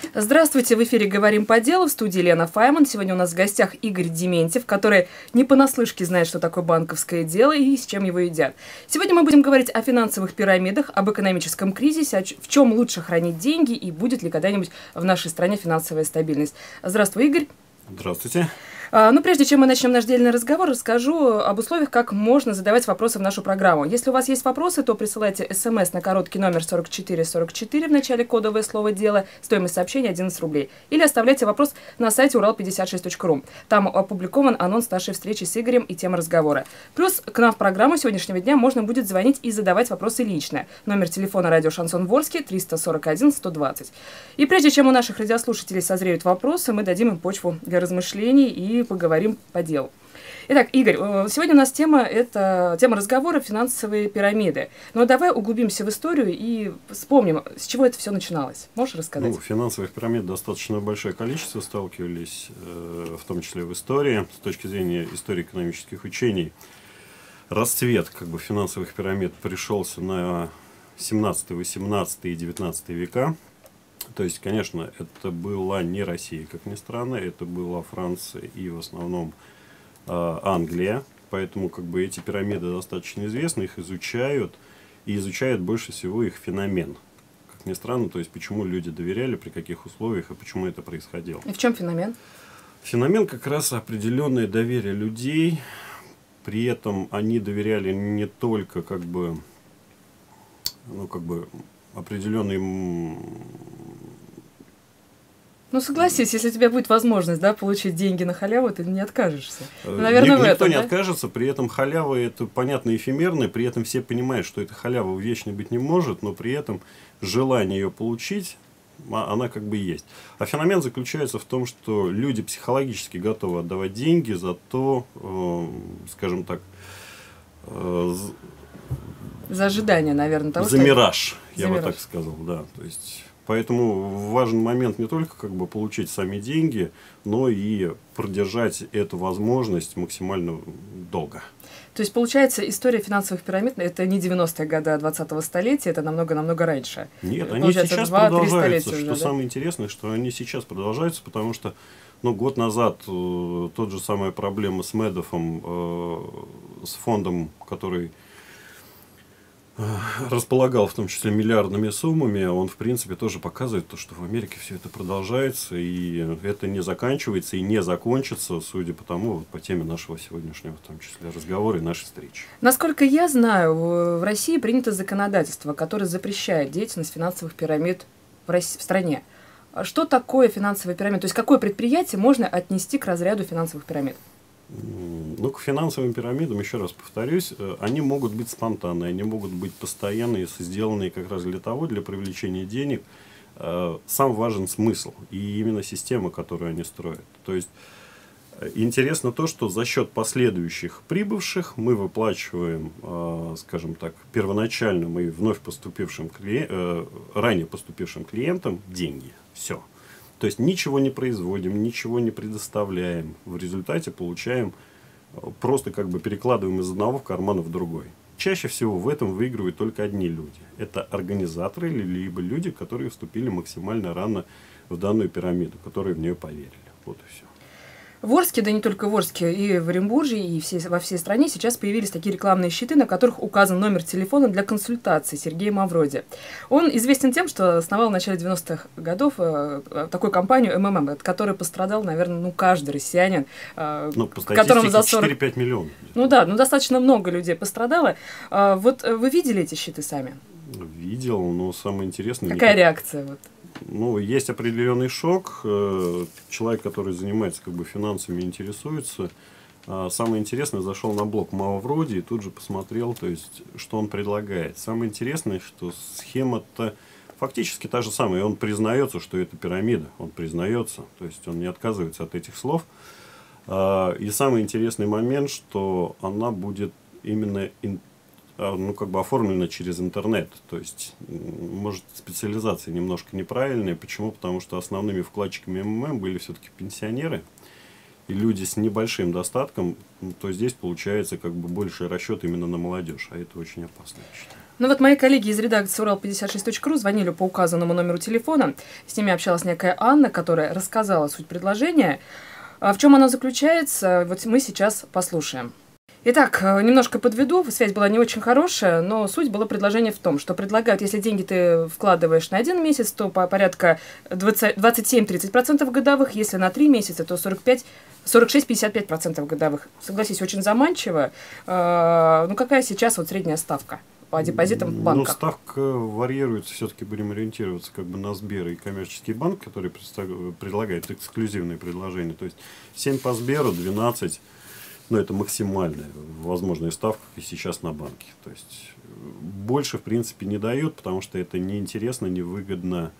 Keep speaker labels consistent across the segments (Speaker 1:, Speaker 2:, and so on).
Speaker 1: Здравствуйте, в эфире «Говорим по делу», в студии Лена Файман. Сегодня у нас в гостях Игорь Дементьев, который не понаслышке знает, что такое банковское дело и с чем его едят. Сегодня мы будем говорить о финансовых пирамидах, об экономическом кризисе, в чем лучше хранить деньги и будет ли когда-нибудь в нашей стране финансовая стабильность. Здравствуй, Игорь.
Speaker 2: Здравствуйте.
Speaker 1: Ну, прежде чем мы начнем наш дельный разговор, расскажу об условиях, как можно задавать вопросы в нашу программу. Если у вас есть вопросы, то присылайте смс на короткий номер 4444 в начале кодовое слово «Дело», стоимость сообщения 11 рублей. Или оставляйте вопрос на сайте урал56.ру. Там опубликован анонс нашей встречи с Игорем и тема разговора. Плюс к нам в программу сегодняшнего дня можно будет звонить и задавать вопросы лично. Номер телефона радио «Шансон Ворске» 341 120. И прежде чем у наших радиослушателей созреют вопросы, мы дадим им почву для размышлений и поговорим по делу. Итак, Игорь, сегодня у нас тема разговора «Финансовые пирамиды». Но давай углубимся в историю и вспомним, с чего это все начиналось. Можешь рассказать?
Speaker 2: Финансовых пирамид достаточно большое количество сталкивались, в том числе в истории. С точки зрения истории экономических учений, расцвет финансовых пирамид пришелся на 17, 18 и 19 века. То есть, конечно, это была не Россия, как ни странно, это была Франция и в основном Англия. Поэтому эти пирамиды достаточно известны, их изучают, и изучают больше всего их феномен. Как ни странно, то есть почему люди доверяли, при каких условиях и почему это происходило.
Speaker 1: И в чем феномен?
Speaker 2: Феномен как раз определенное доверие людей, при этом они доверяли не только определенный.
Speaker 1: Ну, согласись, если у тебя будет возможность, получить деньги на халяву, ты не откажешься. Наверное,
Speaker 2: Никто не откажется, при этом халява это, понятно, эфемерная, при этом все понимают, что эта халява вечно быть не может, но при этом желание ее получить, она есть. А феномен заключается в том, что люди психологически готовы отдавать деньги за то, скажем так,
Speaker 1: за ожидание, наверное, того,
Speaker 2: за мираж,
Speaker 1: за
Speaker 2: я бы
Speaker 1: мираж.
Speaker 2: так сказал, да. То есть, поэтому важный момент не только получить сами деньги, но и продержать эту возможность максимально долго.
Speaker 1: То есть, получается, история финансовых пирамид – это не 90-е годы 20-го столетия, это намного-намного раньше.
Speaker 2: Нет, они сейчас продолжаются. Что самое интересное, что они сейчас продолжаются, потому что год назад тот же самая проблема с Медофом, с фондом, который располагал в том числе миллиардными суммами, он в принципе тоже показывает то, что в Америке все это продолжается, и это не заканчивается и не закончится, судя по тому, по теме нашего сегодняшнего, в том числе, разговора и нашей встречи.
Speaker 1: Насколько я знаю, в России принято законодательство, которое запрещает деятельность финансовых пирамид в стране. Что такое финансовая пирамида? То есть, какое предприятие можно отнести к разряду финансовых пирамид?
Speaker 2: К финансовым пирамидам, еще раз повторюсь, они могут быть спонтанные, они могут быть постоянные, сделанные как раз для привлечения денег. Сам важен смысл и именно система, которую они строят. То есть, интересно то, что за счет последующих прибывших мы выплачиваем, скажем так, первоначальным и вновь ранее поступившим клиентам деньги. Все. То есть ничего не производим, ничего не предоставляем. В результате получаем, просто перекладываем из одного в карман в другой. Чаще всего в этом выигрывают только одни люди. Это организаторы, либо люди, которые вступили максимально рано в данную пирамиду, которые в нее поверили. Вот и все.
Speaker 1: В Орске, да не только в Орске, и в Оренбурге, и во всей стране сейчас появились такие рекламные щиты, на которых указан номер телефона для консультаций Сергея Мавроди. Он известен тем, что основал в начале 90-х годов такую компанию МММ, от которой пострадал, наверное, каждый россиянин, которому за 40...
Speaker 2: 4-5 миллионов.
Speaker 1: Достаточно много людей пострадало. Вот вы видели эти щиты сами?
Speaker 2: Видел, но самое интересное...
Speaker 1: Какая реакция?
Speaker 2: Есть определенный шок. Человек, который занимается финансами, интересуется. Самое интересное, зашел на блог Мавроди и тут же посмотрел, то есть, что он предлагает. Самое интересное, что схема-то фактически та же самая. И он признается, что это пирамида. Он признается, то есть он не отказывается от этих слов. И самый интересный момент, что она будет именно оформлено через интернет. То есть, может, специализация немножко неправильная. Почему? Потому что основными вкладчиками МММ были все-таки пенсионеры и люди с небольшим достатком. То здесь получается больший расчет именно на молодежь. А это очень опасно, я считаю.
Speaker 1: Ну вот мои коллеги из редакции Урал56.ру звонили по указанному номеру телефона. С ними общалась некая Анна, которая рассказала суть предложения. А в чем оно заключается, вот мы сейчас послушаем. Итак, немножко подведу. Связь была не очень хорошая, но суть было предложение в том, что предлагают, если деньги ты вкладываешь на 1 месяц, то порядка 27-30% годовых, если на 3 месяца, то 46-55% годовых. Согласись, очень заманчиво. Ну какая сейчас вот средняя ставка по депозитам в банках?
Speaker 2: Ну, ставка варьируется, все-таки будем ориентироваться как бы на Сбер и коммерческий банк, который предлагает эксклюзивные предложения. То есть 7 по Сберу, 12, ну, это максимальная возможная ставка, как и сейчас на банке. То есть больше, в принципе, не дают, потому что это неинтересно, невыгодно.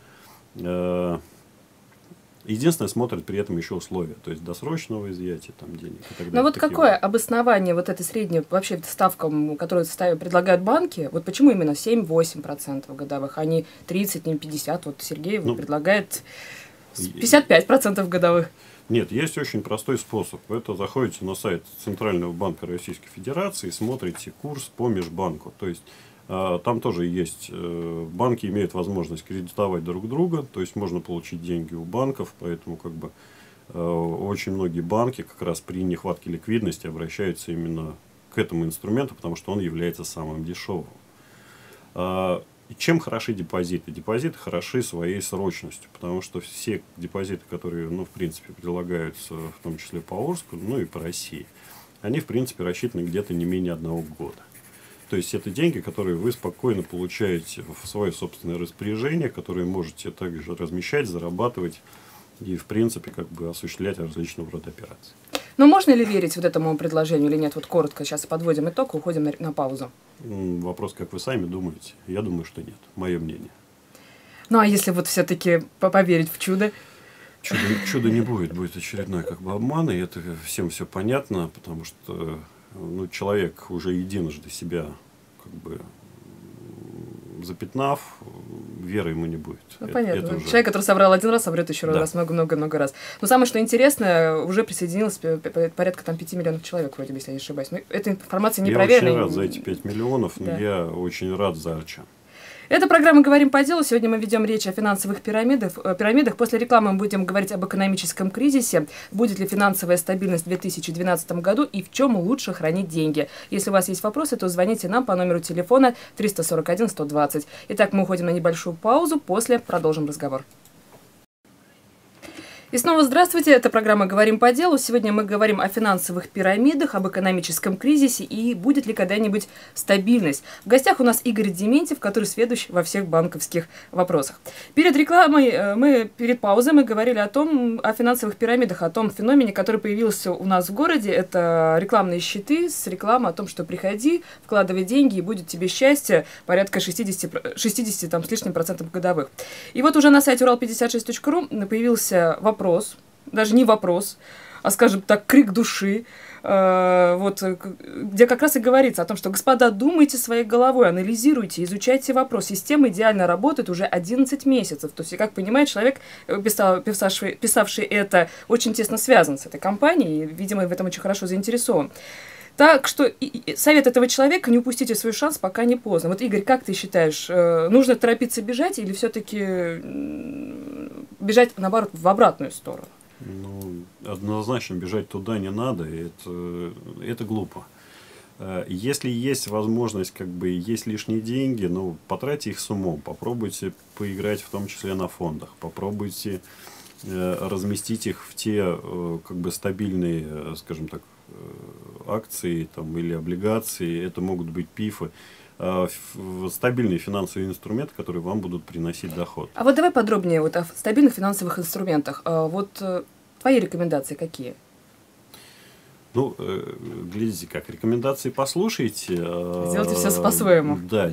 Speaker 2: Единственное, смотрят при этом еще условия, то есть досрочного изъятия там, денег и так далее.
Speaker 1: Но вот какое обоснование вот этой средней вообще ставкам, которые предлагают банки, вот почему именно 7-8% годовых, а не 30, не 50? Вот Сергей предлагает 55% годовых.
Speaker 2: Нет, есть очень простой способ. Это заходите на сайт Центрального банка Российской Федерации и смотрите курс по межбанку. То есть там тоже есть, банки имеют возможность кредитовать друг друга, то есть можно получить деньги у банков, поэтому как бы очень многие банки как раз при нехватке ликвидности обращаются именно к этому инструменту, потому что он является самым дешевым. Чем хороши депозиты? Депозиты хороши своей срочностью, потому что все депозиты, которые, ну, в принципе, предлагаются, в том числе по Орску, ну и по России, они, в принципе, рассчитаны где-то не менее 1 года. То есть это деньги, которые вы спокойно получаете в свое собственное распоряжение, которые можете также размещать, зарабатывать и, в принципе, как бы осуществлять различного рода операции.
Speaker 1: Но можно ли верить вот этому предложению или нет? Вот коротко сейчас подводим итог и уходим на паузу.
Speaker 2: Вопрос, как вы сами думаете? Я думаю, что нет. Мое мнение.
Speaker 1: Ну а если вот все-таки поверить в чудо?
Speaker 2: Чудо не будет. Будет очередной как бы обман, и это всем все понятно, потому что ну, человек уже единожды себя как бы запятнав, веры ему не будет.
Speaker 1: Ну, понятно. Уже... Человек, который соврал 1 раз, соврет еще раз, много-много раз. Но самое, что интересно, уже присоединилось порядка там 5 миллионов человек, вроде бы, если я не ошибаюсь. Но эта информация не проверена.
Speaker 2: Я очень рад за эти 5 миллионов, но я очень рад за Арча.
Speaker 1: Это программа «Говорим по делу». Сегодня мы ведем речь о финансовых пирамидах. После рекламы мы будем говорить об экономическом кризисе. Будет ли финансовая стабильность в 2012 году и в чем лучше хранить деньги. Если у вас есть вопросы, то звоните нам по номеру телефона 341-120. Итак, мы уходим на небольшую паузу. После продолжим разговор. И снова здравствуйте, это программа «Говорим по делу». Сегодня мы говорим о финансовых пирамидах, об экономическом кризисе и будет ли когда-нибудь стабильность. В гостях у нас Игорь Дементьев, который сведущ во всех банковских вопросах. Перед рекламой, перед паузой мы говорили о финансовых пирамидах, о том феномене, который появился у нас в городе. Это рекламные щиты с рекламой о том, что приходи, вкладывай деньги и будет тебе счастье, порядка 60 там, с лишним процентов годовых. И вот уже на сайте Урал56.ру появился вопрос, даже не вопрос, а, скажем так, крик души, вот, где как раз и говорится о том, что, господа, думайте своей головой, анализируйте, изучайте вопрос. Система идеально работает уже 11 месяцев. То есть, как понимает человек, писавший это, очень тесно связан с этой компанией, и, видимо, в этом очень хорошо заинтересован. Так что совет этого человека: не упустите свой шанс, пока не поздно. Вот, Игорь, как ты считаешь, нужно торопиться бежать или все-таки бежать, наоборот, в обратную сторону?
Speaker 2: Ну, однозначно бежать туда не надо, это глупо. Если есть возможность, как бы есть лишние деньги, ну, потратьте их с умом, попробуйте поиграть в том числе на фондах, попробуйте разместить их в те как бы стабильные, скажем так, акции там, или облигации, это могут быть ПИФы, стабильные финансовые инструменты, которые вам будут приносить доход.
Speaker 1: А вот давай подробнее вот о стабильных финансовых инструментах. Вот твои рекомендации какие?
Speaker 2: Ну, глядите как, рекомендации послушайте.
Speaker 1: Сделайте все по-своему.
Speaker 2: Да,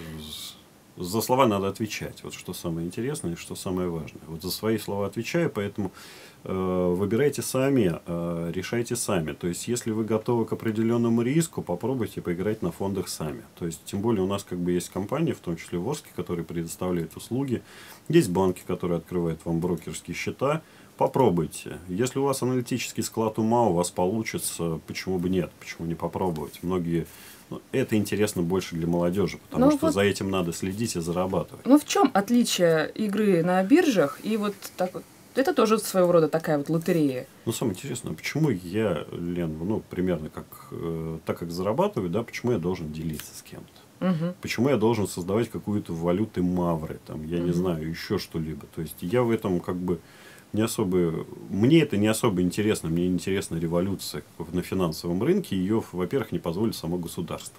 Speaker 2: за слова надо отвечать. Вот что самое интересное и что самое важное. Вот за свои слова отвечаю, поэтому выбирайте сами, решайте сами. То есть, если вы готовы к определенному риску, попробуйте поиграть на фондах сами. То есть, тем более у нас как бы есть компании, в том числе в Орске, которые предоставляют услуги. Есть банки, которые открывают вам брокерские счета. Попробуйте. Если у вас аналитический склад ума, у вас получится, почему бы нет, почему не попробовать. Многие Но это интересно больше для молодежи, потому что
Speaker 1: вот,
Speaker 2: за этим надо следить и зарабатывать.
Speaker 1: Ну в чем отличие игры на биржах и вот так вот? Это тоже своего рода такая вот лотерея.
Speaker 2: Ну, самое интересное, почему я, Лен, ну, примерно как, так как зарабатываю, да, почему я должен делиться с кем-то?
Speaker 1: Угу.
Speaker 2: Почему я должен создавать какую-то валюту мавры, там, я не знаю, еще что-либо. То есть я в этом как бы не особо... Мне это не особо интересно, мне интересна революция на финансовом рынке, ее, во-первых, не позволит само государство.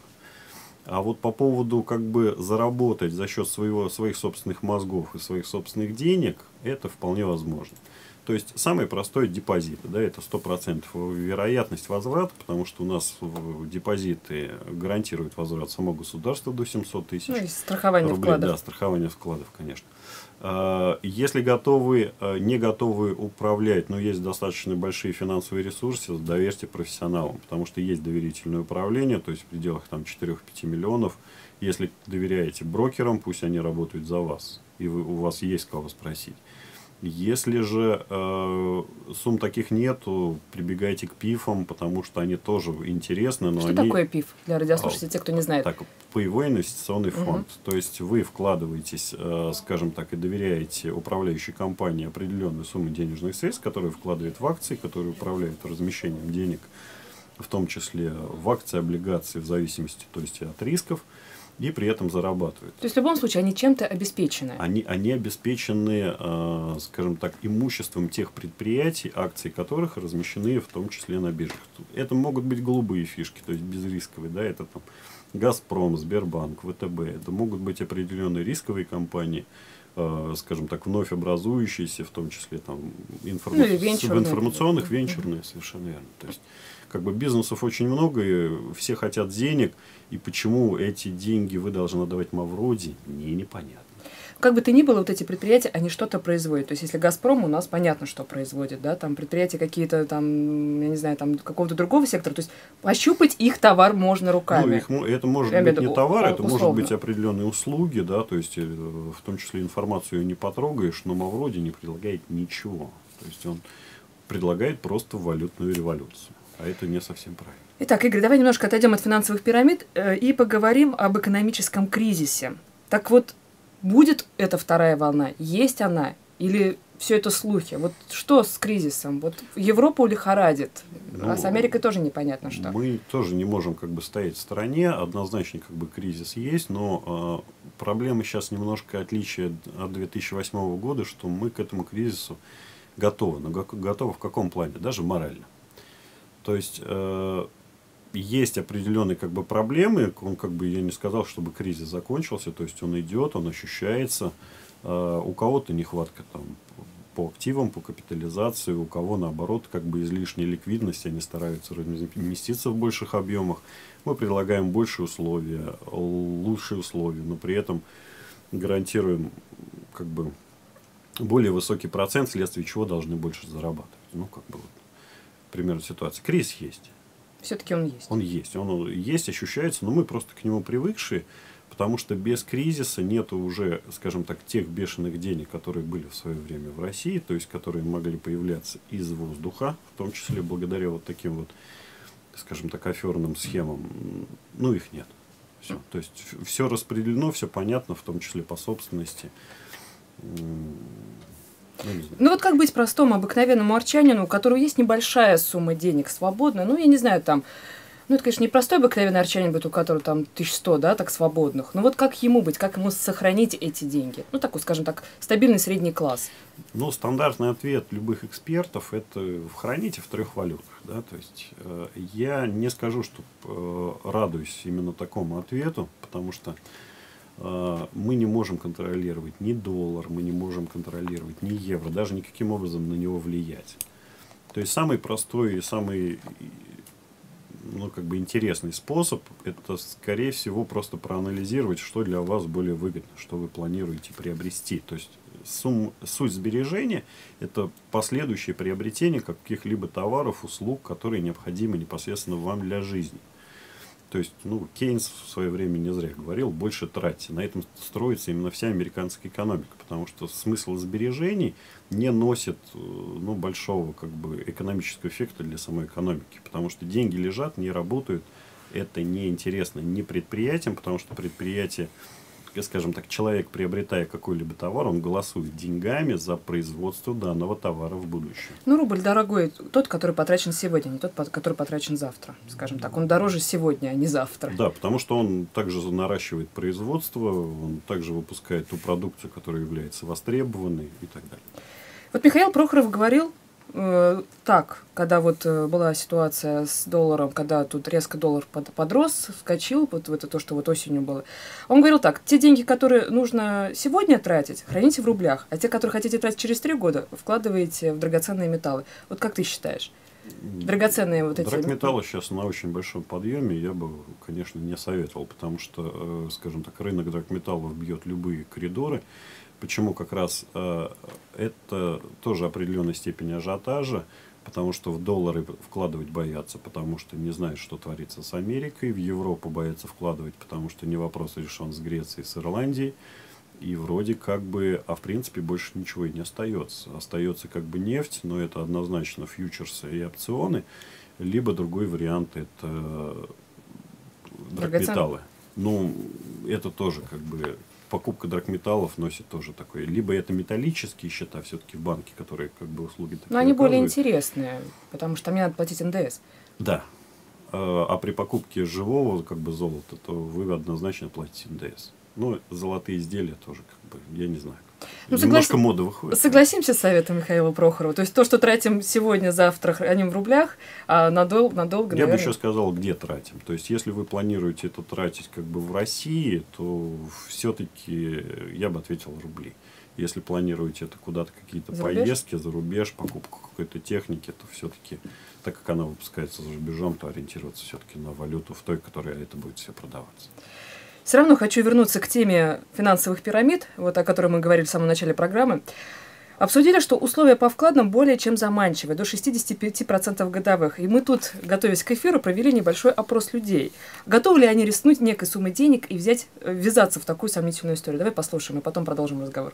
Speaker 2: А вот по поводу как бы заработать за счет своих собственных мозгов и своих собственных денег, это вполне возможно. То есть самый простой депозит, да, это 100% вероятность возврата, потому что у нас депозиты гарантируют возврат само государство до 700 тысяч.
Speaker 1: Ну и страхование
Speaker 2: рублей.
Speaker 1: вкладов.
Speaker 2: Да, страхование вкладов, конечно. Если не готовы управлять, но есть достаточно большие финансовые ресурсы, доверьте профессионалам, потому что есть доверительное управление, то есть в пределах 4-5 миллионов. Если доверяете брокерам, пусть они работают за вас, и у вас есть кого спросить. Если же сумм таких нету, прибегайте к ПИФам, потому что они тоже интересны. Но
Speaker 1: что такое ПИФ для радиослушателей, те, кто не знает?
Speaker 2: Так, паевой инвестиционный фонд. То есть вы вкладываетесь, скажем так, и доверяете управляющей компании определенную сумму денежных средств, которые вкладывает в акции, которые управляют размещением денег, в том числе в акции, облигации, в зависимости, то есть от рисков, и при этом зарабатывают.
Speaker 1: То есть в любом случае они чем-то обеспечены?
Speaker 2: Они обеспечены, скажем так, имуществом тех предприятий, акции которых размещены в том числе на биржах. Это могут быть голубые фишки, то есть безрисковые, да, это там Газпром, Сбербанк, ВТБ. Это могут быть определенные рисковые компании, скажем так, вновь образующиеся, в том числе там информационных, венчурные, совершенно верно. То есть как бы бизнесов очень много, и все хотят денег, и почему эти деньги вы должны отдавать Мавроди, мне непонятно.
Speaker 1: Как бы то ни было, вот эти предприятия, они что-то производят. То есть, если «Газпром» у нас понятно, что производит, да, там предприятия какие-то, там, я не знаю, там, какого-то другого сектора. То есть, пощупать их товар можно руками.
Speaker 2: Ну, это может быть не товар, это может быть определенные услуги, да, то есть, в том числе информацию не потрогаешь, но Мавроди не предлагает ничего. То есть, он предлагает просто валютную революцию. А это не совсем правильно.
Speaker 1: Итак, Игорь, давай немножко отойдем от финансовых пирамид и поговорим об экономическом кризисе. Так вот, будет эта вторая волна? Есть она? Или все это слухи? Вот что с кризисом? Вот Европу лихорадит, а с Америкой тоже непонятно что.
Speaker 2: Мы тоже не можем как бы стоять в стороне. Однозначно как бы кризис есть, но проблема сейчас немножко отличие от 2008 года, что мы к этому кризису готовы. Но готовы в каком плане? Даже морально. То есть есть определенные как бы проблемы, он как бы, я не сказал, чтобы кризис закончился, то есть он идет, он ощущается, у кого-то нехватка там по активам, по капитализации, у кого наоборот как бы излишняя ликвидность, они стараются разместиться в больших объемах, мы предлагаем большие условия, лучшие условия, но при этом гарантируем как бы более высокий процент, вследствие чего должны больше зарабатывать. Ну, как бы вот примерно ситуация. Кризис есть.
Speaker 1: Все-таки он есть.
Speaker 2: Он есть, ощущается, но мы просто к нему привыкшие, потому что без кризиса нету уже, скажем так, тех бешеных денег, которые были в свое время в России, то есть которые могли появляться из воздуха, в том числе благодаря вот таким вот, скажем так, аферным схемам. Ну, их нет. Все. То есть все распределено, все понятно, в том числе по собственности.
Speaker 1: Ну вот как быть простому, обыкновенному арчанину, у которого есть небольшая сумма денег свободная, ну я не знаю, там, ну это, конечно, не простой обыкновенный арчанин будет, у которого там 1100, да, так свободных, но вот как ему быть, как ему сохранить эти деньги? Ну такой, скажем так, стабильный средний класс.
Speaker 2: Ну, стандартный ответ любых экспертов – это храните в 3 валютах, да, то есть я не скажу, что радуюсь именно такому ответу, потому что мы не можем контролировать ни доллар, мы не можем контролировать ни евро, даже никаким образом на него влиять. То есть самый простой и самый, ну, как бы интересный способ – это, скорее всего, просто проанализировать, что для вас более выгодно, что вы планируете приобрести. То есть суть сбережения – это последующее приобретение каких-либо товаров, услуг, которые необходимы непосредственно вам для жизни. То есть, ну, Кейнс в свое время не зря говорил, больше тратьте. На этом строится именно вся американская экономика, потому что смысл сбережений не носит, ну, большого как бы экономического эффекта для самой экономики, потому что деньги лежат, не работают, это не интересно ни предприятиям, потому что предприятие, скажем так, человек, приобретая какой-либо товар, он голосует деньгами за производство данного товара в будущем.
Speaker 1: Ну, рубль дорогой тот, который потрачен сегодня, не тот, который потрачен завтра, скажем так. Он дороже сегодня, а не завтра.
Speaker 2: Да, потому что он также наращивает производство, он также выпускает ту продукцию, которая является востребованной и так далее.
Speaker 1: Вот Михаил Прохоров говорил так, когда вот была ситуация с долларом, когда тут резко доллар подрос, вскочил, вот в это то, что вот осенью было. Он говорил так: те деньги, которые нужно сегодня тратить, храните в рублях, а те, которые хотите тратить через 3 года, вкладываете в драгоценные металлы. Вот как ты считаешь? Драгоценные вот эти...
Speaker 2: Драгметаллы сейчас на очень большом подъеме, я бы, конечно, не советовал, потому что, скажем так, рынок драгметаллов бьет любые коридоры. Почему как раз это тоже определенной степени ажиотажа, потому что в доллары вкладывать боятся, потому что не знают, что творится с Америкой, в Европу боятся вкладывать, потому что не вопрос решен с Грецией, с Ирландией, и вроде как бы, а в принципе больше ничего и не остается. Остается как бы нефть, но это однозначно фьючерсы и опционы, либо другой вариант это драгметаллы. Ну, это тоже как бы... Покупка драгметаллов носит тоже такое. Либо это металлические счета все-таки в банке, которые как бы услуги такие.
Speaker 1: Но они более интересные, потому что там не надо платить НДС.
Speaker 2: Да. А при покупке живого как бы золота, то вы однозначно платите НДС. Ну, золотые изделия тоже, как бы, я не знаю.
Speaker 1: Ну,
Speaker 2: немножко мода выходит.
Speaker 1: Согласимся с советом Михаила Прохорова. То есть то, что тратим сегодня, завтра храним в рублях, а надолго,
Speaker 2: Я бы еще сказал, где тратим. То есть, если вы планируете это тратить как бы в России, то все-таки я бы ответил рубли. Если планируете это куда-то какие-то поездки за рубеж, покупку какой-то техники, то все-таки, так как она выпускается за рубежом, то ориентироваться все-таки на валюту в той, которой это будет все продаваться.
Speaker 1: Все равно хочу вернуться к теме финансовых пирамид, вот о которой мы говорили в самом начале программы. Обсудили, что условия по вкладам более чем заманчивые, до 65% годовых. И мы тут, готовясь к эфиру, провели небольшой опрос людей. Готовы ли они рискнуть некой суммой денег и ввязаться в такую сомнительную историю? Давай послушаем, и потом продолжим разговор.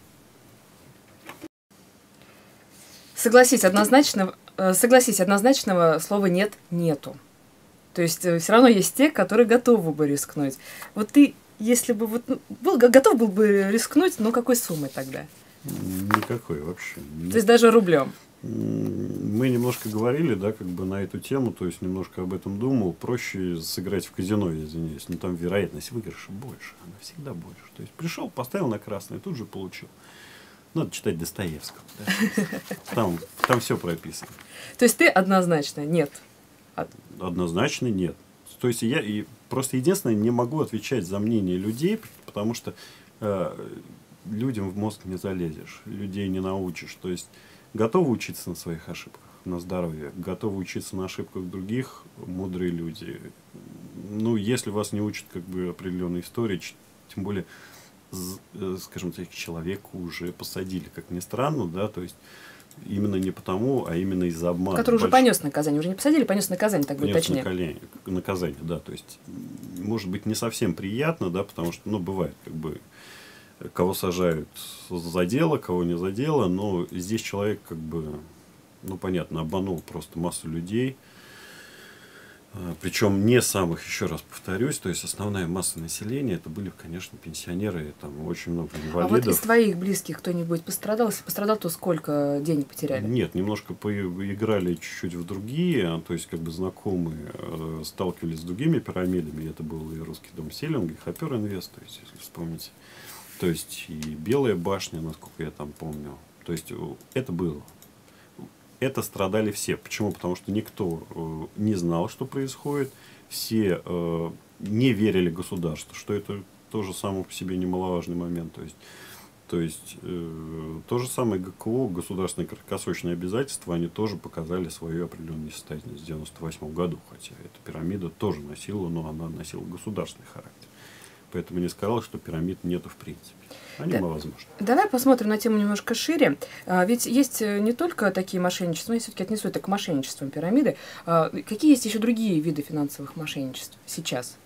Speaker 1: Согласись, однозначного слова «нет» нету. То есть все равно есть те, которые готовы бы рискнуть. Вот ты, если бы готов был бы рискнуть, но какой суммой тогда?
Speaker 2: Никакой вообще.
Speaker 1: То есть даже рублем?
Speaker 2: Мы немножко говорили, да, как бы на эту тему, то есть немножко об этом думал. Проще сыграть в казино, я извиняюсь, но там вероятность выигрыша больше, она всегда больше. То есть пришел, поставил на красный, тут же получил. Надо читать Достоевского. Да? Там все прописано.
Speaker 1: То есть ты однозначно нет?
Speaker 2: Однозначно нет. То есть я просто единственное не могу отвечать за мнение людей, потому что людям в мозг не залезешь, людей не научишь. То есть готовы учиться на своих ошибках, на здоровье, готовы учиться на ошибках других, мудрые люди. Ну, если вас не учат как бы определенной истории, тем более, скажем так, человека уже посадили, как ни странно, да, то есть именно не потому, а именно из-за обмана.
Speaker 1: Который уже понес наказание. Уже не посадили, понес наказание, так будет точнее.
Speaker 2: Наказание, да. То есть, может быть, не совсем приятно, да, потому что, ну, бывает, как бы, кого сажают за дело, кого не за дело, но здесь человек, как бы, ну, понятно, обманул просто массу людей. Причем не самых, еще раз повторюсь, то есть основная масса населения это были, конечно, пенсионеры, там очень много инвалидов.
Speaker 1: А вот из твоих близких кто-нибудь пострадал? Если пострадал, то сколько денег потеряли?
Speaker 2: Нет, немножко поиграли чуть-чуть в другие, то есть как бы знакомые сталкивались с другими пирамидами, это был и Русский дом Селлинга, и Хопер Инвест, то есть, если вспомните. То есть и Белая башня, насколько я там помню. То есть это было. Это страдали все. Почему? Потому что никто не знал, что происходит. Все не верили государству, что это тоже само по себе немаловажный момент. То есть то же самое ГКО, государственные краткосрочные обязательства, они тоже показали свою определенную несостоятельность в 1998 году. Хотя эта пирамида тоже носила, но она носила государственный характер. Поэтому не сказал, что пирамид нету в принципе. Они маловозможны.
Speaker 1: Давай посмотрим на тему немножко шире. Ведь есть не только такие мошенничества, но я все-таки отнесу это к мошенничествам пирамиды. Какие есть еще другие виды финансовых мошенничеств сейчас?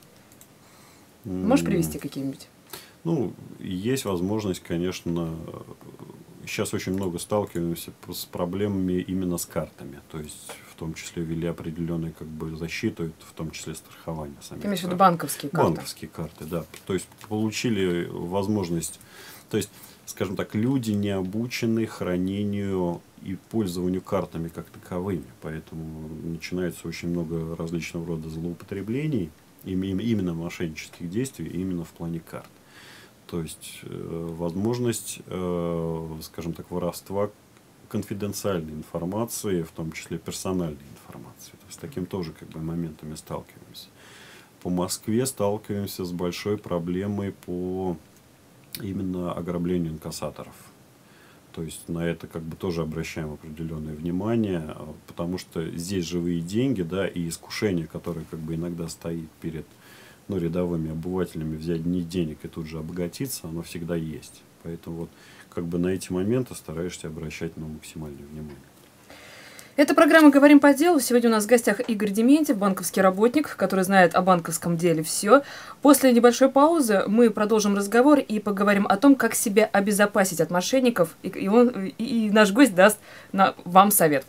Speaker 1: Можешь привести какие-нибудь?
Speaker 2: Ну, есть возможность, конечно, сейчас очень много сталкиваемся с проблемами именно с картами. То есть, в том числе, ввели определенную как бы защиту, в том числе страхование самих
Speaker 1: Ты имеешь в виду
Speaker 2: карт.
Speaker 1: банковские карты?
Speaker 2: Банковские карты, да. То есть, получили возможность, то есть, скажем так, люди не обучены хранению и пользованию картами как таковыми. Поэтому начинается очень много различного рода злоупотреблений, именно мошеннических действий, именно в плане карт. То есть возможность, скажем так, воровства конфиденциальной информации, в том числе персональной информации. То есть с таким тоже как бы моментами сталкиваемся. По Москве сталкиваемся с большой проблемой по именно ограблению инкассаторов. То есть на это как бы тоже обращаем определенное внимание, потому что здесь живые деньги, да, и искушение, которое как бы иногда стоит перед рядовыми обывателями взять не денег и тут же обогатиться, оно всегда есть. Поэтому вот как бы на эти моменты стараешься обращать максимальное внимание.
Speaker 1: Это программа «Говорим по делу». Сегодня у нас в гостях Игорь Дементьев, банковский работник, который знает о банковском деле все. После небольшой паузы мы продолжим разговор и поговорим о том, как себя обезопасить от мошенников. И наш гость даст вам совет.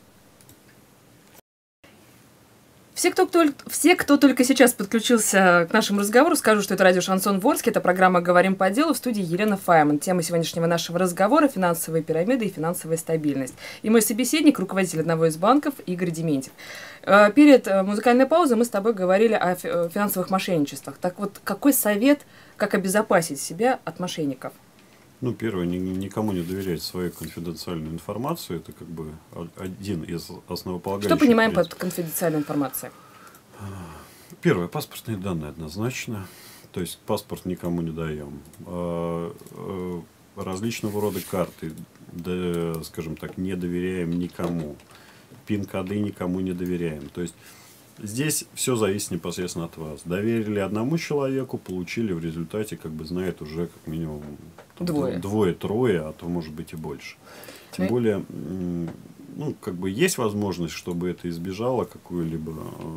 Speaker 1: Все, кто только сейчас подключился к нашему разговору, скажу, что это радио «Шансон Ворске». Это программа «Говорим по делу», в студии Елена Файман. Тема сегодняшнего нашего разговора – финансовые пирамиды и финансовая стабильность. И мой собеседник, руководитель одного из банков, Игорь Дементьев. Перед музыкальной паузой мы с тобой говорили о финансовых мошенничествах. Так вот, какой совет, как обезопасить себя от мошенников?
Speaker 2: Первое, никому не доверять свою конфиденциальную информацию. Это как бы один из основополагающих.
Speaker 1: Что понимаем под конфиденциальной информацией?
Speaker 2: Первое, паспортные данные однозначно. То есть паспорт никому не даем. Различного рода карты, да, скажем так, не доверяем никому. Пин-коды никому не доверяем. То есть здесь все зависит непосредственно от вас. Доверили одному человеку, получили в результате, как бы знает уже как минимум двое-трое, а то может быть и больше. Тем более, как бы есть возможность, чтобы это избежало какую-либо,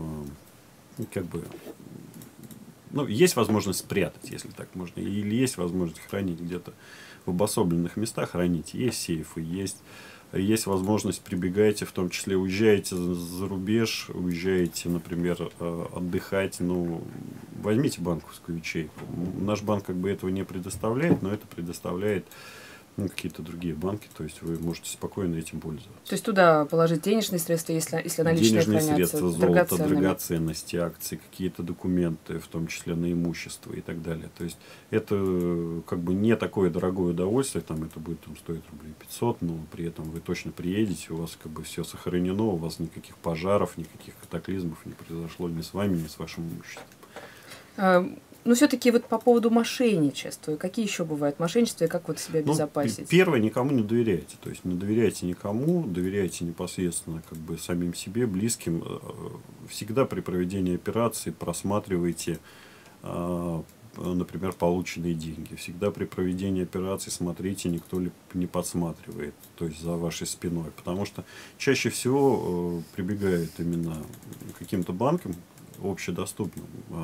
Speaker 2: есть возможность спрятать, если так можно, или есть возможность хранить где-то в обособленных местах, хранить. Есть сейфы, есть возможность, прибегаете, в том числе уезжаете за рубеж, уезжаете, например, отдыхать, возьмите банковскую ячейку. Наш банк как бы этого не предоставляет, но это предоставляет какие-то другие банки, то есть вы можете спокойно этим пользоваться.
Speaker 1: То есть туда положить денежные средства, если наличные
Speaker 2: денежные
Speaker 1: хранятся,
Speaker 2: средства, золото, драгоценности, акции, какие-то документы, в том числе на имущество и так далее. То есть это как бы не такое дорогое удовольствие, это будет стоить рублей 500, но при этом вы точно приедете, у вас как бы все сохранено, у вас никаких пожаров, никаких катаклизмов не произошло ни с вами, ни с вашим имуществом.
Speaker 1: Но все-таки вот по поводу мошенничества, какие еще бывают мошенничества и как вот себя обезопасить?
Speaker 2: Первое, никому не доверяйте. То есть не доверяйте никому, доверяйте непосредственно как бы самим себе, близким. Всегда при проведении операции просматривайте, например, полученные деньги. Всегда при проведении операции смотрите, никто ли не подсматривает, то есть за вашей спиной. Потому что чаще всего прибегают именно к каким-то банкам общедоступным,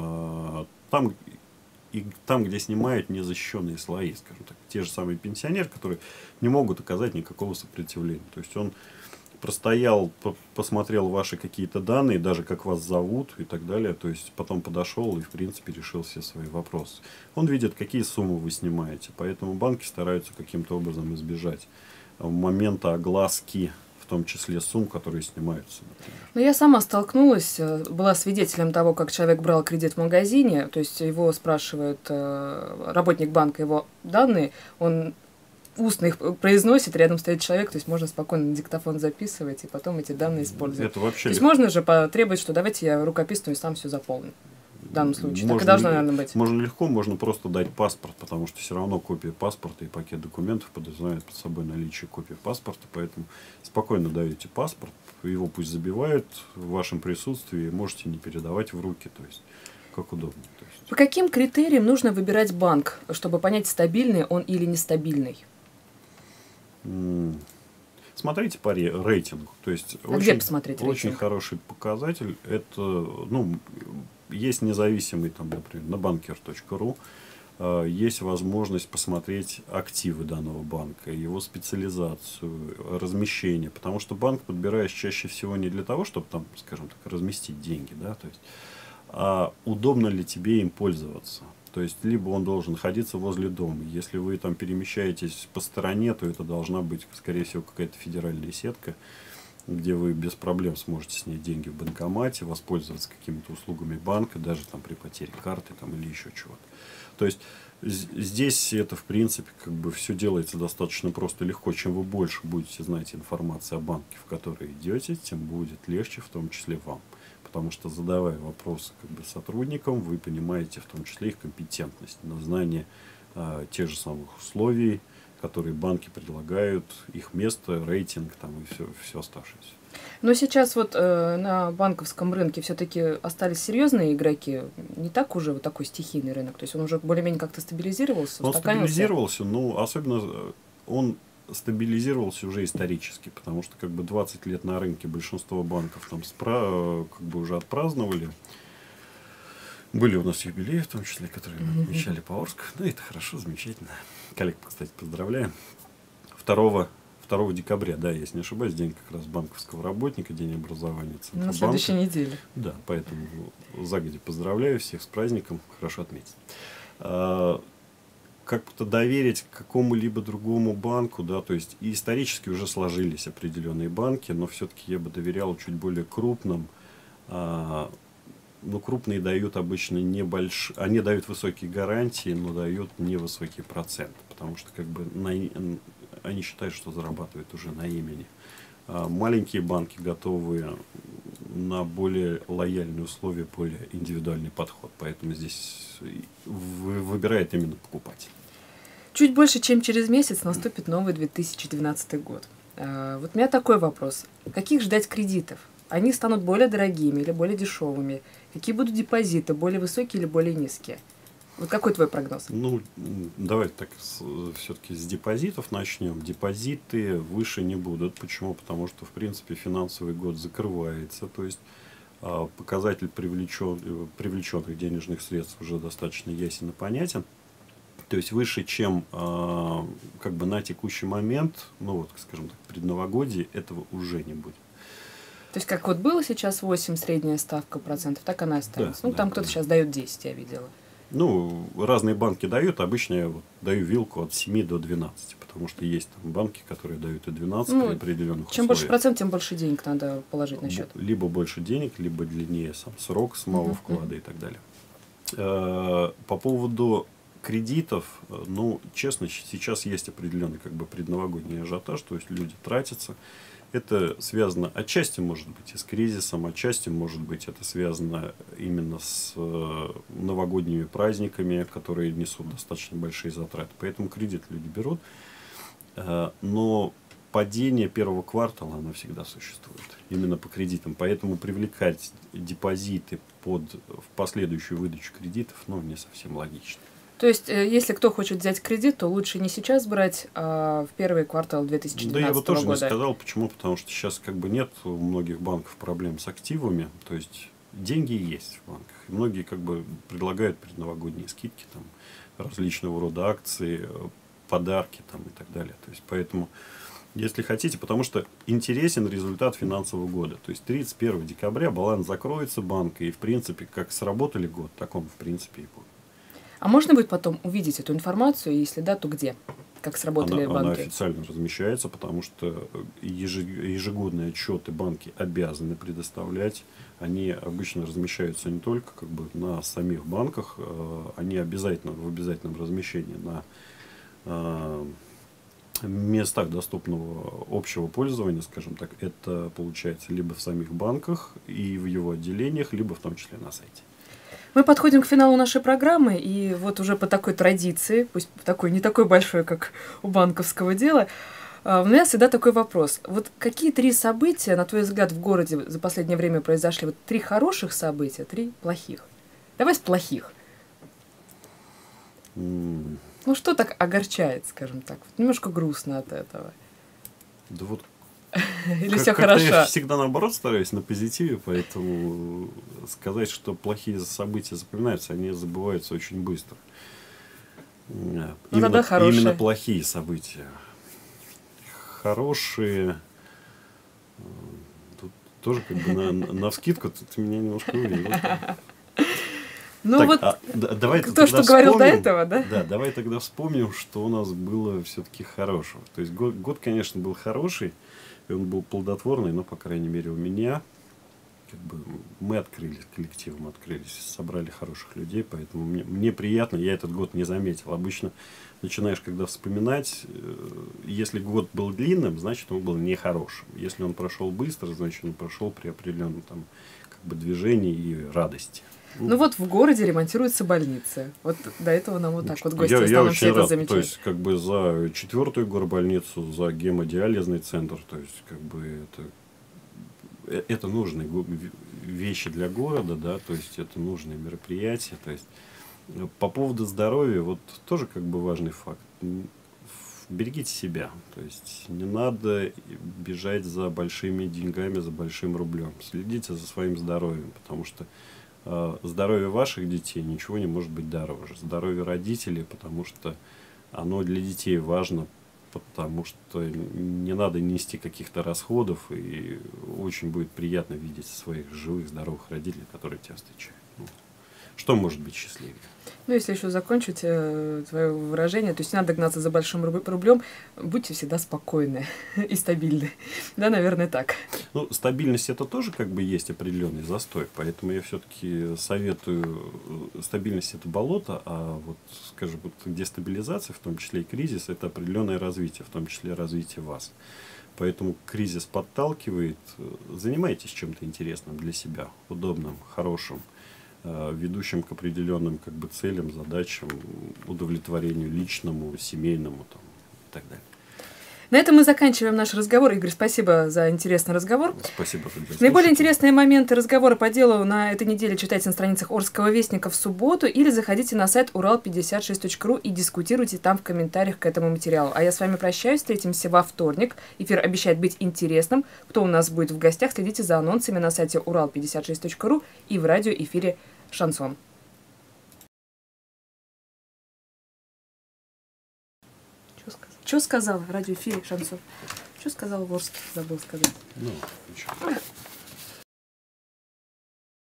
Speaker 2: там, где снимают незащищенные слои, скажем так, те же самые пенсионеры, которые не могут оказать никакого сопротивления. То есть он простоял, посмотрел ваши какие-то данные, даже как вас зовут и так далее, то есть потом подошел и в принципе решил все свои вопросы. Он видит, какие суммы вы снимаете, поэтому банки стараются каким-то образом избежать момента огласки, в том числе сумм, которые снимаются, например.
Speaker 1: Но я сама столкнулась, была свидетелем того, как человек брал кредит в магазине, то есть его спрашивает работник банка его данные, он устно их произносит, рядом стоит человек, то есть можно спокойно на диктофон записывать и потом эти данные использовать.
Speaker 2: Это вообще
Speaker 1: то есть можно же потребовать, что давайте я рукописную и сам все заполню. В данном случае. Так и должно, наверное, быть.
Speaker 2: Можно легко, можно просто дать паспорт, потому что все равно копия паспорта и пакет документов подразумевает под собой наличие копии паспорта, поэтому спокойно даете паспорт, его пусть забивают в вашем присутствии, можете не передавать в руки, то есть как удобно. То есть.
Speaker 1: По каким критериям нужно выбирать банк, чтобы понять, стабильный он или нестабильный?
Speaker 2: Смотрите по рейтингу. То есть
Speaker 1: где посмотреть рейтинг?
Speaker 2: Очень хороший показатель. Это, есть независимый, например, на banker.ru. есть возможность посмотреть активы данного банка, его специализацию, размещение. Потому что банк подбираешь чаще всего не для того, чтобы там, скажем так, разместить деньги, да, то есть, а удобно ли тебе им пользоваться. То есть, либо он должен находиться возле дома. Если вы там перемещаетесь по стороне, то это должна быть, скорее всего, какая-то федеральная сетка, где вы без проблем сможете снять деньги в банкомате, воспользоваться какими-то услугами банка, даже там при потере карты там, или еще чего-то. То есть, здесь это, в принципе, как бы все делается достаточно просто и легко. Чем вы больше будете знать информации о банке, в который идете, тем будет легче, в том числе вам. Потому что, задавая вопросы как бы сотрудникам, вы понимаете в том числе их компетентность на знание тех же самых условий, которые банки предлагают, их место, рейтинг там, и все оставшееся.
Speaker 1: Но сейчас вот на банковском рынке все-таки остались серьезные игроки, не так уже вот такой стихийный рынок, то есть он уже более-менее как-то стабилизировался,
Speaker 2: Он стабилизировался, но особенно он стабилизировался уже исторически, потому что как бы 20 лет на рынке большинство банков там как бы уже отпраздновали. Были у нас юбилеи, в том числе, которые мы отмечали по Орску. Ну, это хорошо, замечательно. Коллег, кстати, поздравляем. 2 декабря, да, если не ошибаюсь, день как раз банковского работника, день образования Центробанка.
Speaker 1: На следующей неделе.
Speaker 2: Да, поэтому загодя поздравляю всех с праздником, хорошо отметить. Как-то доверить какому-либо другому банку, да, то есть и исторически уже сложились определенные банки, но все-таки я бы доверял чуть более крупным. Но крупные дают обычно небольшие, они дают высокие гарантии, но дают невысокий процент, потому что как бы они считают, что зарабатывают уже на имени. Маленькие банки готовы на более лояльные условия, более индивидуальный подход, поэтому здесь выбирает именно покупатель.
Speaker 1: Чуть больше, чем через месяц наступит новый 2012 год. Вот у меня такой вопрос. Каких ждать кредитов? Они станут более дорогими или более дешевыми? Какие будут депозиты, более высокие или более низкие? Вот какой твой прогноз?
Speaker 2: Ну, давайте так все-таки с депозитов начнем. Депозиты выше не будут. Почему? Потому что, в принципе, финансовый год закрывается. То есть показатель привлеченных денежных средств уже достаточно ясен и понятен. То есть выше, чем как бы на текущий момент, ну вот, скажем так, предновогодие, этого уже не будет.
Speaker 1: То есть как вот было сейчас 8 средняя ставка процентов, так она и останется.
Speaker 2: Да,
Speaker 1: ну, там кто-то сейчас дает 10, я видела.
Speaker 2: Ну, разные банки дают. Обычно я вот даю вилку от 7 до 12, потому что есть там банки, которые дают и 12 при определенных
Speaker 1: чем
Speaker 2: условиях.
Speaker 1: Больше процент, тем больше денег надо положить на счет.
Speaker 2: Либо больше денег, либо длиннее сам срок с малого вклада и так далее. По поводу кредитов, ну, честно, сейчас есть определенный как бы предновогодний ажиотаж, то есть люди тратятся. Это связано отчасти, может быть, и с кризисом, отчасти, может быть, это связано именно с новогодними праздниками, которые несут достаточно большие затраты. Поэтому кредит люди берут. Но падение первого квартала, оно всегда существует. Именно по кредитам. Поэтому привлекать депозиты в последующую выдачу кредитов, ну, не совсем логично.
Speaker 1: То есть, если кто хочет взять кредит, то лучше не сейчас брать, а в первый квартал 2012 года.
Speaker 2: Да, я бы тоже не сказал. Почему? Потому что сейчас как бы нет у многих банков проблем с активами. То есть, деньги есть в банках. И многие как бы предлагают предновогодние скидки, там, различного рода акции, подарки там, и так далее. То есть, поэтому, если хотите, потому что интересен результат финансового года. То есть, 31 декабря баланс закроется банка. И, в принципе, как сработали год, так он, в принципе, и будет.
Speaker 1: А можно будет потом увидеть эту информацию, если да, то где? Как сработали банки?
Speaker 2: Она официально размещается, потому что ежегодные отчеты банки обязаны предоставлять. Они обычно размещаются не только как бы на самих банках, они обязательно в обязательном размещении на местах доступного общего пользования, скажем так. Это получается либо в самих банках и в его отделениях, либо в том числе на сайте.
Speaker 1: Мы подходим к финалу нашей программы, и вот уже по такой традиции, пусть такой, не такой большой, как у банковского дела, у меня всегда такой вопрос. Вот какие 3 события, на твой взгляд, в городе за последнее время произошли? Вот 3 хороших события, 3 плохих. Давай с плохих. Ну, что так огорчает, скажем так? Немножко грустно от этого.
Speaker 2: Да вот
Speaker 1: или все хорошо?
Speaker 2: Я всегда наоборот стараюсь на позитиве, поэтому сказать, что плохие события запоминаются, они забываются очень быстро.
Speaker 1: тогда хорошие.
Speaker 2: Именно плохие события. Хорошие... Тут тоже как бы навскидку ты меня немножко вывел.
Speaker 1: Ну
Speaker 2: так,
Speaker 1: вот
Speaker 2: давай
Speaker 1: то, что говорил до этого, да?
Speaker 2: Да, давай тогда вспомним, что у нас было все-таки хорошего. То есть год, конечно, был хороший, и он был плодотворный, но, по крайней мере, у меня как бы мы открылись, коллективом открылись, собрали хороших людей, поэтому мне приятно, я этот год не заметил. Обычно начинаешь, когда вспоминать, если год был длинным, значит, он был нехорошим. Если он прошел быстро, значит, он прошел при определенном там, как бы, движении и радости.
Speaker 1: Ну вот в городе ремонтируются больницы. Вот до этого нам вот так вот гости
Speaker 2: я очень
Speaker 1: все это
Speaker 2: рад.
Speaker 1: замечают.
Speaker 2: То есть, как бы за 4-ю горбольницу, за гемодиализный центр, то есть, как бы это нужные вещи для города, да, то есть это нужные мероприятия. То есть по поводу здоровья, вот тоже как бы важный факт. Берегите себя, то есть не надо бежать за большими деньгами, за большим рублем. Следите за своим здоровьем, потому что здоровье ваших детей ничего не может быть дороже. Здоровье родителей, потому что оно для детей важно, потому что не надо нести каких-то расходов, и очень будет приятно видеть своих живых, здоровых родителей, которые тебя встречают. Что может быть счастливее?
Speaker 1: Ну, если еще закончить твое выражение, то есть не надо гнаться за большим рублем, будьте всегда спокойны и стабильны. Да, наверное, так.
Speaker 2: Ну, стабильность это тоже как бы есть определенный застой, поэтому я все-таки советую, стабильность это болото, а вот, скажем, вот дестабилизация, в том числе и кризис, это определенное развитие, в том числе развитие вас. Поэтому кризис подталкивает, занимайтесь чем-то интересным для себя, удобным, хорошим, ведущим к определенным как бы целям, задачам, удовлетворению личному, семейному там, и так далее.
Speaker 1: На этом мы заканчиваем наш разговор. Игорь, спасибо за интересный разговор.
Speaker 2: Спасибо.
Speaker 1: Наиболее интересные моменты разговора по делу на этой неделе читайте на страницах Орского вестника в субботу или заходите на сайт урал56.ру и дискутируйте там в комментариях к этому материалу. А я с вами прощаюсь, встретимся во вторник. Эфир обещает быть интересным. Кто у нас будет в гостях, следите за анонсами на сайте урал56.ру и в радиоэфире «Шансон». Что сказал в радиоэфире «Шансон»? Что сказал в Орске? Забыл сказать.
Speaker 2: Ну, ничего.